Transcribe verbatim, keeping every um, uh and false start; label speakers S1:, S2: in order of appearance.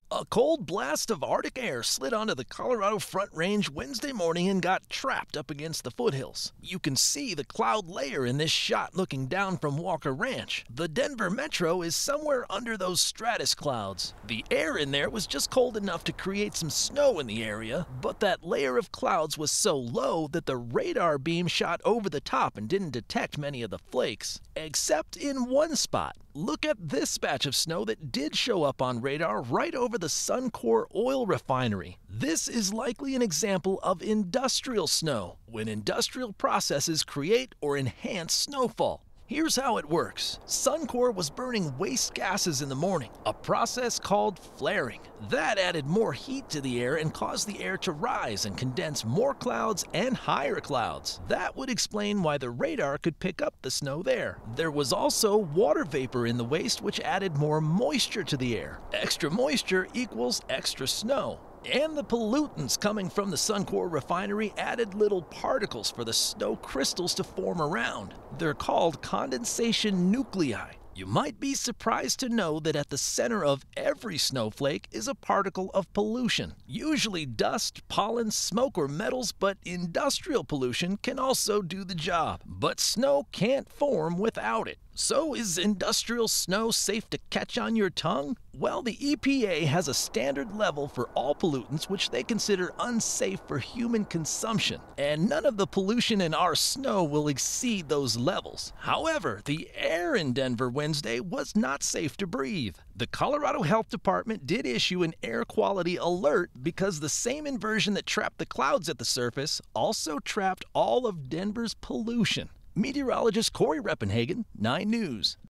S1: A cold blast of Arctic air slid onto the Colorado Front Range Wednesday morning and got trapped up against the foothills. You can see the cloud layer in this shot looking down from Walker Ranch. The Denver Metro is somewhere under those stratus clouds. The air in there was just cold enough to create some snow in the area, but that layer of clouds was so low that the radar beam shot over the top and didn't detect many of the flakes, except in one spot. Look at this batch of snow that did show up on radar right over the Suncor oil refinery. This is likely an example of industrial snow, when industrial processes create or enhance snowfall. Here's how it works. Suncor was burning waste gases in the morning, a process called flaring. That added more heat to the air and caused the air to rise and condense more clouds and higher clouds. That would explain why the radar could pick up the snow there. There was also water vapor in the waste, which added more moisture to the air. Extra moisture equals extra snow. And the pollutants coming from the Suncor refinery added little particles for the snow crystals to form around. They're called condensation nuclei. You might be surprised to know that at the center of every snowflake is a particle of pollution. Usually dust, pollen, smoke, or metals, but industrial pollution can also do the job. But snow can't form without it. So is industrial snow safe to catch on your tongue? Well, the E P A has a standard level for all pollutants which they consider unsafe for human consumption, and none of the pollution in our snow will exceed those levels. However, the air in Denver Wednesday was not safe to breathe. The Colorado Health Department did issue an air quality alert because the same inversion that trapped the clouds at the surface also trapped all of Denver's pollution. Meteorologist Corey Reppenhagen, nine News.